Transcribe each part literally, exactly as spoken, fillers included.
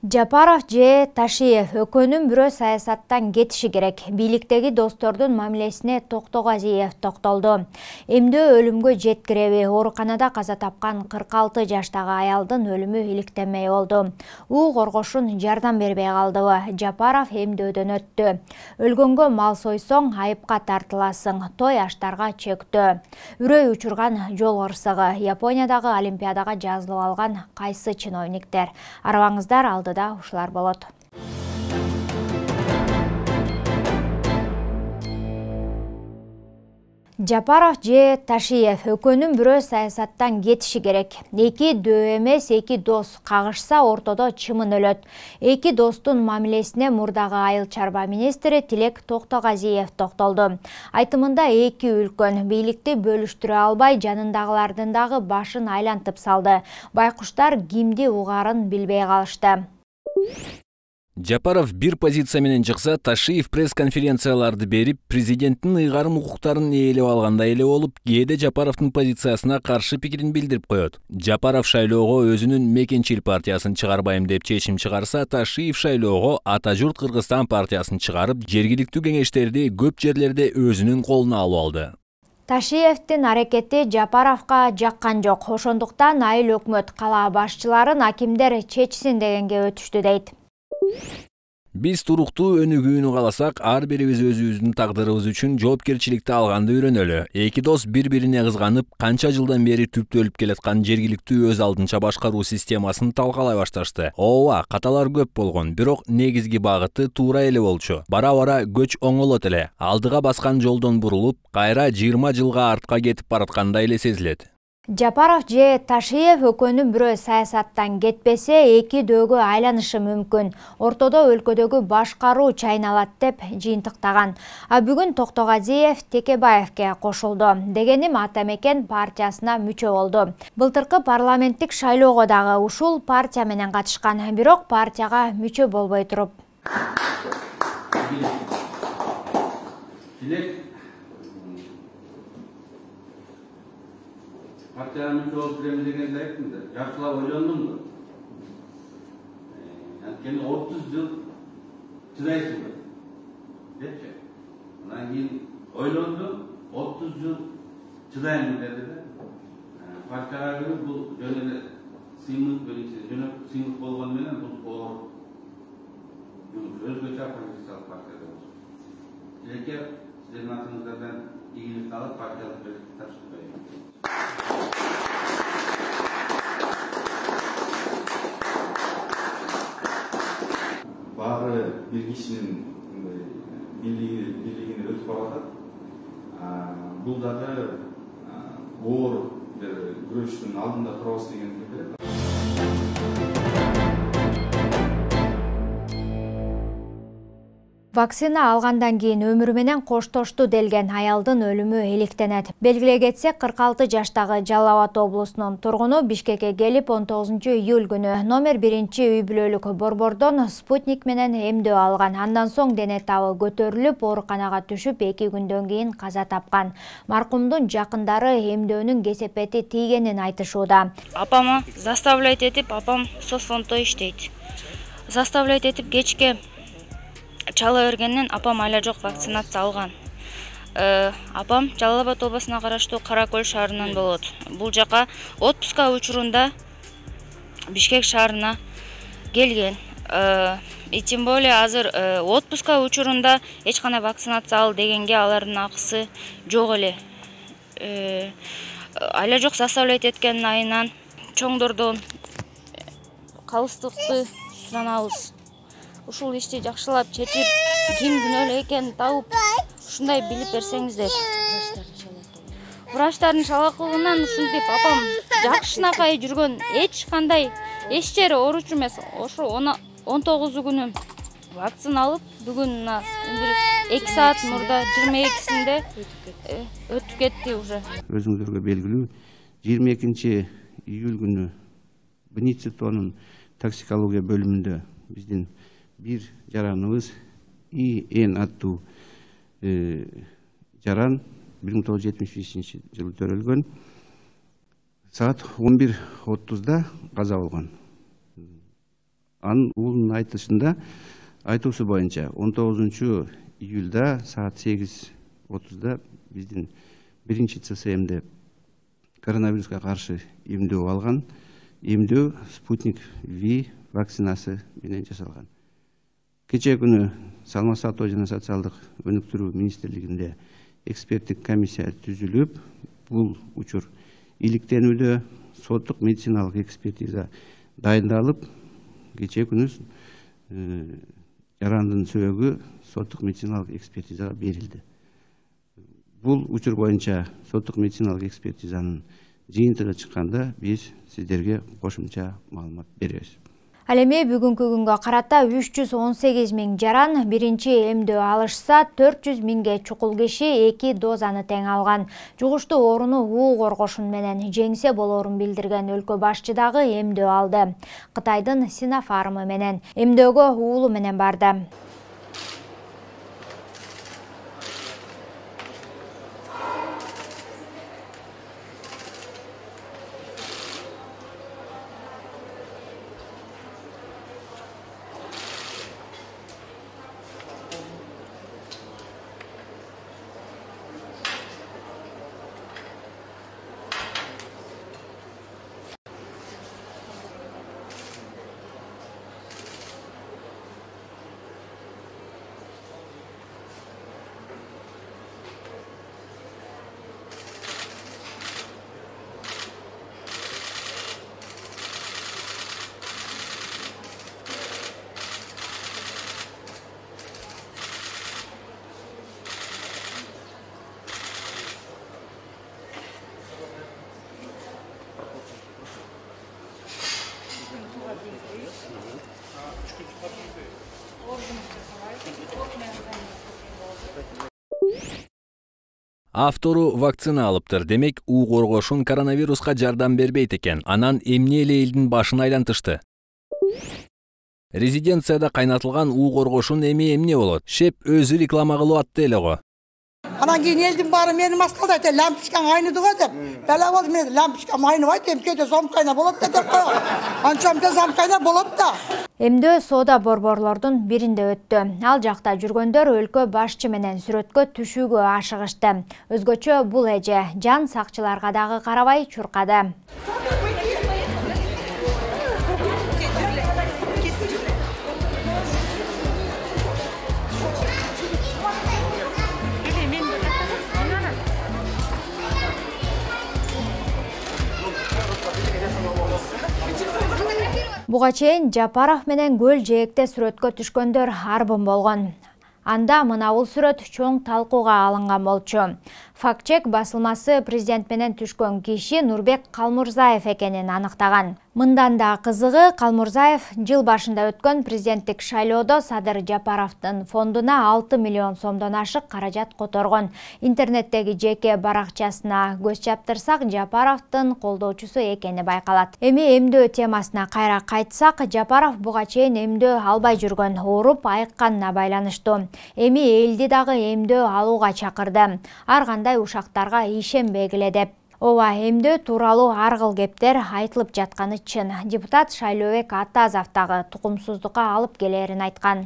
Жапаров же Ташиев экөөнүн бирөө саясаттан кетиши керек. Бийликтеги достордун мамилесине Токтогазиев токтолду. Эмдөө өлүмгө жеткиреби? Ооруканада каза тапкан кырк алты жаштагы аялдын өлүмү иликтенмей болду. У коргошун жардам бербей калдыбы? Жапаров эмдөөдөн өттү. Өлгөнгө мал сойсоң айыпка тартыласың. Той аштарга чектөө. Үрөй учурган жол кырсыгы. Япониядагы Олимпиадага жазылып алган кайсы чиновниктер? Арабаңыздар алды да ушулар болот. Жапаров же Ташиев экөөнүн бирөө саясаттан кетиши керек. Эки дөө эмес, эки дос кагышса ортодо чымын өлөт. Эки достун мамилесине мурдагы айыл чарба министри Тилек Токтогазиев токтолду. Айтымында эки үлкөн бийликти бөлүштүрө албай, жанындагылардын дагы башын айлантып салды. Байкуштар кимди угарын билбей калышты. Жапаров бир позиция менен чыкса, Ташиев пресс-конференцияларды берип, президенттин ыйгарым укуктарын ээлеп алгандай эле болуп, кээде Жапаровдун позициясына каршы пикирин билдирип коет. Жапаров шайлоого өзүнүн Мекенчил партиясын чыгарбайм деп чечим чыгарса, Ташиев шайлоого Ата журт Кыргызстан партиясын чыгарып, жергиликтүү кеңештерди көп жерлерде өзүнүн колуна алып алды. Ташиевдин аракети Жапаровга жаккан жок. Ошондуктан айыл өкмөт кала башчыларын акимдер чечсин дегенге өтүштү дейт. Биз туруктуу өнүгүүнү кааласак, ар бирибиз өзүбүздүн тагдырыбыз үчүн жоопкерчиликти алганды үйрөнөлү. Эки дос бири-бирине кызганып, канча жылдан бери түптөлүп келаткан жергиликтүү өз алдынча башкаруу системасын талкалай башташты. Ооба, каталар көп болгон, бирок негизги багыты туура эле болчу. Бара-бара көч оңолот эле. Алдыга баскан жолдон бурулуп, кайра жыйырма жылга артка кетип бараткандай эле сезилет. Жапаров же Ташиев экөөнүн бирөө саясаттан кетпесе, эки дөөгө айланышы мүмкүн. Ортодо өлкөдөгү башкаруу чайналат деп жыйынтыктаган. А бүгүн Токтогазиев Текебаевке кошулду. Дегеним Ата Мекен партиясына мүчө болду. Былтыркы парламенттик шайлоого дагы ушул партия менен катышкан, бирок партияга мүчө болбой туруп. Партияға мүше болып біреміз дегенді айттым да, жақсылап ойландым да. Әнткені отыз жыл чыдайсың ба? Депші. Онан кейін ойландым, отыз жыл чыдаймын деді да. Партияға кіріп бұл жөнелі сыймыз, жөнелі сыймыз болған менен бұл оор жұмыс. Өзгөчө оппозициялық партияда болсын. Телеке сіздердің атыңыздардан игілік алып партиялық бірлікті тапсырып қояйын. Бары бир кишинин бийлигине өтүп баратат. Бул дагы оор бир күрөштүн алдында турабыз деген пикир. Вакцина алгандан кийин өмүрү менен коштошту делген аялдын өлүмү иликтенет. Белгилей кетсек, кырк алты жаштагы Жалал Абад облусунун тургуну Бишкекке келип он тогузунчу июль күнү номер биринчи үй бүлөлүк борбордон спутник менен эмдөө алган. Андан соң дене табы көтөрүлүп, ооруканага түшүп, эки күндөн кийин каза тапкан. Маркумдун жакындары эмдөөнүн кесепети тийгенин айтышууда. Апама заставляйт этип, апам соцфонддо иштейт. Заставляйт этип кечке чала бергенден апам айла жок вакцинация алган. Апам Жалал Абад обласуна караштуу Кара Көл шаарынан болот. Бул жака отпуска учурунда Бишкек шаарына келген. И тем более азыр отпуска учурунда эч кандай вакцинация ал дегенге алардын акысы жок эле. Айла жок заставлять эткендин айынан чоңдордон калыстыкты суранабыз. Ушул ишти жакшылап чечип, ким күнөөлүү экенин табып, ушундай билип берсеңиздер. Врачтардын шалакылыгынан ушинтип апам жакшынакай жүргөн, эч кандай эч жери ооручу эмес. Ошо он тогузу күнү вакцина алып, бүгүн эки саат мурда жыйырма экисинде өтүп кетти уже. Өзүңүзгө белгилүү, жыйырма экинчи июль күнү Бенитцитонун токсикология бөлүмүндө биздин бир жараныбыз И Н аттуу жаран бир миң тогуз жүз жетимиш бешинчи жылы төрөлгөн. Саат он бир отузда каза болгон. Анын уулунун айтышында айтуусу боюнча он тогузунчу июлда саат сегиз отузда биздин биринчи Ц С М'де коронавируска каршы эмдөө алган. Эмдөө Спутник V вакцинасы менен жасалган. Кечээ күнү Саламат сактоо жана социалдык өнүктүрүү министрлигинде эксперттик комиссия түзүлүп, бул учур иликтенүүдө соттук медициналык экспертиза дайындалып, кечээ күнү жарандын сөөгү соттук медициналык экспертизага берилди. Бул учур боюнча соттук медициналык экспертизанын жыйынтыгы чыкканда биз сиздерге кошумча маалымат беребиз. Ал эми бүгүнкү күнгө карата үч жүз он сегиз миң жаран биринчи эмдөө алышса, төрт жүз миңге чукул киши эки дозаны тең алган. Жугуштуу ооруну уу коргошун менен жеңсе болоорун билдирген өлкө башчы дагы эмдөө алды. Кытайдын Синофармы менен эмдөөгө уулу менен барды. Автору вакцина алыптыр. Демек, уу коргошун коронавируска жардам бербейт экен. Анан эмне эле элдин башын айлантышты? Резиденцияда кайнатылган уу коргошун эми эмне болот? Шеп өзү реклама кылып атты эле го. Анан кийин элдин баары мени маскалдап айтты, лампочкаң айныды го деп. Бала болду, мен лампочкам айныбайт, эмкеде замкайна болот да деп койгон. Анчамда замкайна болот да. Эмдөө соода борборлордун биринде өттү. Ал жакта жүргөндөр өлкө башчы менен сүрөткө түшүүгө ашыгышты. Өзгөчө бул эже жан сакчыларга дагы карабай чуркады. Буга чейин Жапаров менен көл жээкте сүрөткө түшкөндөр арбын болгон. Анда мына бул сүрөт чоң талкууга алынган болчу. Фактчек басылмасы президент менен түшкөн киши Нурбек Калмурзаев экенин аныктаган. Мындан да кызыгы, Калмурзаев жыл башында өткөн президенттик шайлоодо Садыр Жапаровдун фондуна алты миллион сомдон ашык каражат которгон. Интернеттеги жеке баракчасына көз чаптырсак, Жапаровдун колдоочусу экени байкалат. Эми эмдөө темасына кайра кайтсак, Жапаров буга чейин эмдөө албай жүргөн, ооруп айыкканына байланыштуу. Эми элди дагы эмдөө алууга чакырды. Ар кандай ушактарга ишенбегиле деп. Ооба, эмдөө тууралуу ар кыл кептер айтылып жатканы чын. Депутат Шайлообек Атазов дагы тукумсуздукка алып келерин айткан.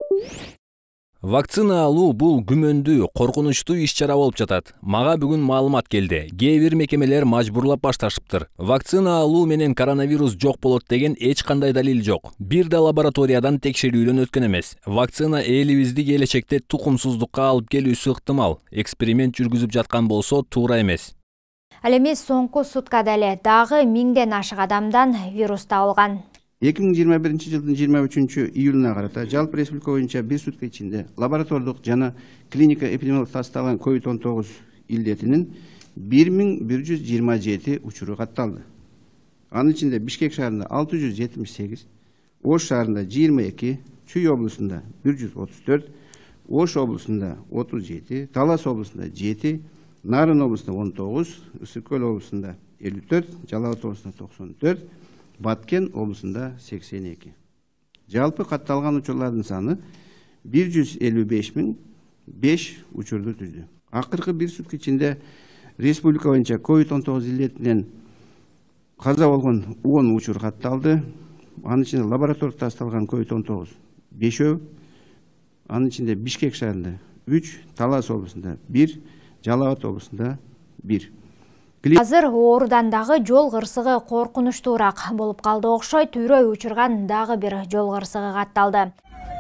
Вакцина алуу бул күмөндүү, коркунучтуу иш-чара болуп жатат. Мага бүгүн маалымат келди. Кээ бир мекемелер мажбурлап башташыптыр. Вакцина алуу менен коронавирус жок болот деген эч кандай далил жок. Бир да лабораториядан текшерүүдөн өткөн эмес. Вакцина элибизди келечекте тукумсуздукка алып келүүсү ыктымал. Эксперимент жүргүзүп жаткан болсо туура эмес. Ал эми соңку суткада эле дагы миңден ашык адамдан вирус табылган. эки миң жыйырма биринчи жылдын жыйырма үчүнчү июлуна карата жалпы республика боюнча бир сутка ичинде лаборатордук жана клиника эпидемиологиялык тасталган ковид он тогуз илдетинин бир миң бир жүз жыйырма жети учуру катталды. Анын ичинде Бишкек шаарында алты жүз жетимиш сегиз, Ош шаарында жыйырма эки, Чүй облусунда бир жүз отуз төрт, Ош облусунда отуз жети, Талас облусунда жети, Нарын облусунда он тогуз, Ысык көл облусунда элүү төрт, Жалал Абад облусунда токсон төрт, Баткен облусунда сексен эки. Жалпы катталган учурлардын саны бир жүз элүү беш миң беш учурду түздү. Акыркы бир сутка ичинде республика боюнча ковид он тогуз илдетинен каза болгон он учур катталды. анын ичинде лаборатордук тасталган ковид он тогуз бешөө, анын ичинде Бишкек шаарында үч, Талас облусунда бир, Жалал Абад облусунда бир. Азыр оорудан дагы жол кырсыгы коркунучтуураак болуп калды окшойт. Үрөй учурган дагы бир жол кырсыгы катталды.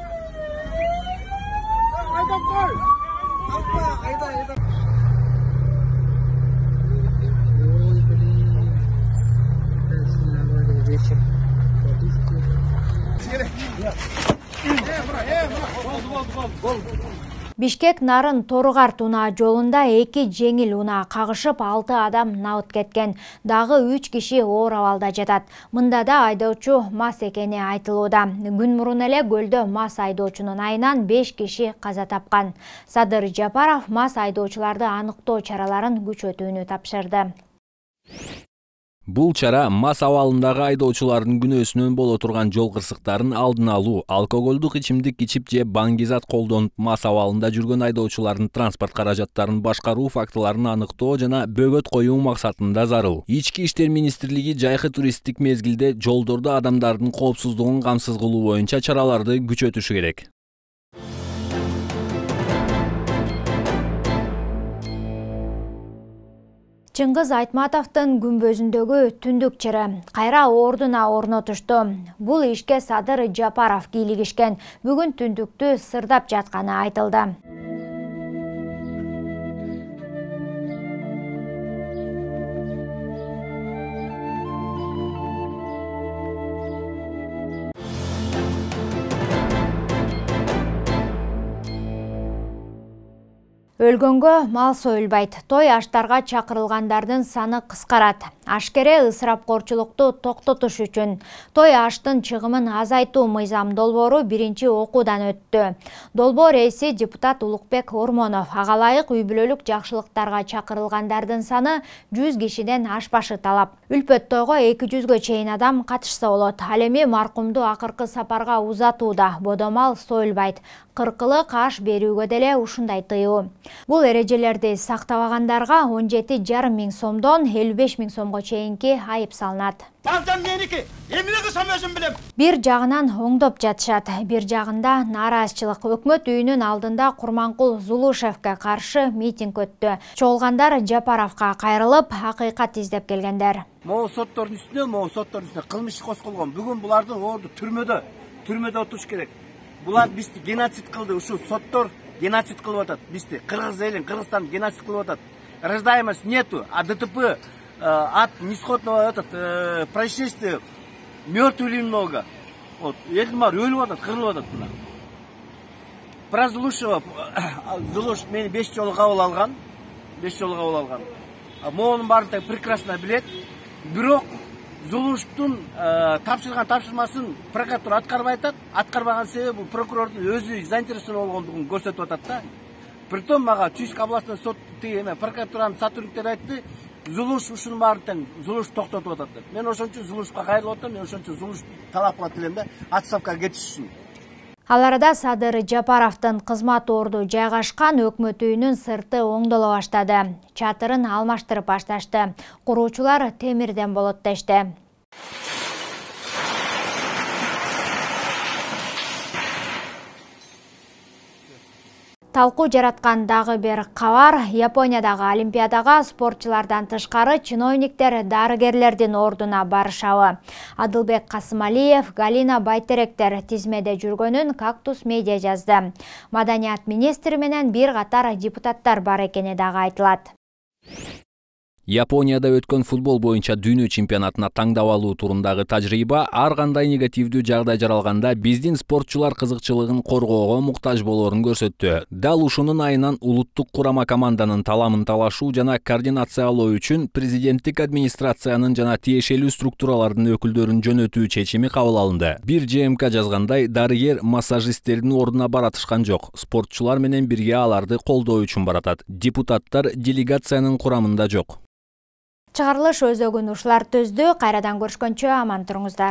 Бишкек Нарын Торугар Тунаа жолунда эки жеңил унаа кагышып, алты адам набыт кеткен. Дагы үч киши оор абалда жатат. Мында да айдоочу мас экени айтылууда. Күн мурун эле көлдө мас айдоочунун айынан беш киши каза тапкан. Садыр Жапаров мас айдоочуларды аныктоо чараларын күчөтүүнү тапшырды. Бул чара мас абалындагы айдоочулардын күнөөсүнөн боло турган жол кырсыктарын алдын алуу, алкоголдук ичимдик ичип же баңгизат колдонуп мас абалында жүргөн айдоочулардын транспорт каражаттарын башкаруу фактыларын аныктоо жана бөгөт коюу максатында зарыл. Ички иштер министрлиги жайкы туристтик мезгилде жолдордо адамдардын коопсуздугун камсыз кылуу боюнча чараларды күчөтүшү керек. Чыңгыз Айтматовдун күмбөзүндөгү түндүк чыры кайра ордуна орнотушту. Бул ишке Садыр Жапаров кийлигишкен. Бүгүн түндүктү сырдап жатканы айтылды. Өлгөнгө мал союлбайт. Той аштарга чакырылгандардын саны кыскарат. Ашкере ысырапкорчулукту токтотуш үчүн той аштын чыгымын азайтуу мыйзам долбоору биринчи окуудан өттү. Долбоор ээси депутат Улукбек Ормонов ага ылайык үй бүлөлүк жакшылыктарга чакырылгандардын саны жүз кишиден ашпашы талап. Үлпөт тойго эки жүзгө чейин адам катышса болот. Ал эми маркумду акыркы сапарга узатууда бодомал союлбайт. Кыркылык аш берүүгө деле ушундай тыюу. Бул эрежелерди сактабагандарга он жети жарым миң сомдон элүү беш миң сомго чейинки айып салынат. Бир жагынан оңдоп жатышат, бир жагында нааразычылык. Өкмөт үйүнүн алдында Курманкул Зулушевке каршы митинг өттү. Чогулгандар Жапаровка кайрылып, акыйкат издеп келгендер. Могу соттордун үстүнө, могу соттордун үстүнө кылмыш козголгон. Бүгүн булардын орду түрмөдө, түрмөдө отуруш керек. Булар бизди геноцид кылды, ушул соттор геноцид кылып атат. Бизди Кыргыз элин, Кыргызстан геноцид кылып атат. Рождаемость нету, а ДТП от нисходного этот происшествия мертвых много. Вот, элдимар өлүп атат, кырылып атат мына. Про Зулушева, Зулуш мени беш жолу кабыл алган, беш жолу кабыл алган. Монун баарын прекрасно билет. Бирок Зулуштун тапшырган тапшырмасын прокуратура аткарбай атат. Аткарбаган себеби прокурордун өзү заинтересован болгондугун көрсөтүп атат да. Притом мага Чуйск областной сот эме прокуратуранын сотрудниктери айтты, Зулуш ушунун баарын Зулуш токтотуп атат деп. Мен ошон үчүн Зулушка кайрылып атам, мен ошон үчүн Зулуш талап кылат элем да, отставкага кетиш үчүн. Ал арада Садыр Жапаровдун кызмат орду жайгашкан өкмөт үйүнүн сырты оңдоло баштады. Чатырын алмаштырып башташты. Куруучулар темирден болот дешти. Талкуу жараткан дагы бир кабар. Япониядагы Олимпиадага спортчулардан тышкары чиновниктер дарыгерлердин ордуна барышабы. Адылбек Касымалиев, Галина Байтеректер тизмеде жүргөнүн Кактус медиа жазды. Маданият министри менен бир катар депутаттар бар экени дагы айтылат. Японияда өткөн футбол боюнча дүйнө чемпионатына таңдап алуу турындагы тажрыйба ар кандай негативдүү жагдай жаралганда биздин спортчулар кызыкчылыгын коргоого муктаж болоорун көрсөттү. Дал ушунун айынан улуттук курама команданын таламын талашуу жана координациялоо үчүн президенттик администрациянын жана тиешелүү структуралардын өкүлдөрүн жөнөтүү чечими кабыл алынды. Бир ЖМК жазгандай, дарыгер массажисттердин ордуна баратышкан жок. Спортчулар менен бирге аларды колдоо үчүн баратат. Депутаттар делегациянын курамында жок. Чыгарылыш өзөгүн ушулар төздү. Кайрадан көрүшкөнчө аман туруңуздар.